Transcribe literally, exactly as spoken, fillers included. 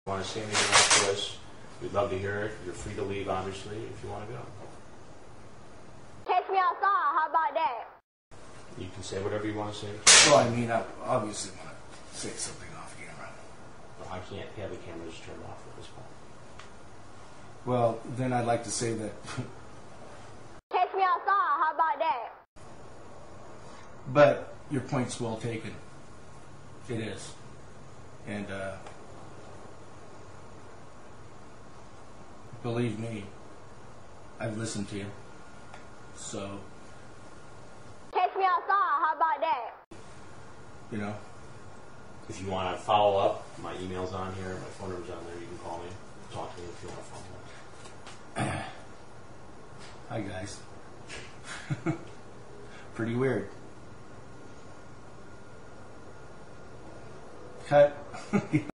Want to say anything else to us? We'd love to hear it. You're free to leave, obviously, if you want to go. Take me outside. How about that? You can say whatever you want to say. Well, I mean, I obviously want to say something off camera. Well, I can't have the cameras turned off at this point. Well, then I'd like to say that. Take me outside. How about that? But your point's well taken. It is. And, uh, believe me, I've listened to you. So, Take me outside. How about that? you know, If you want to follow up, my email's on here. My phone number's on there. You can call me. Talk to me if you want to follow up. hi guys. Pretty weird. Cut.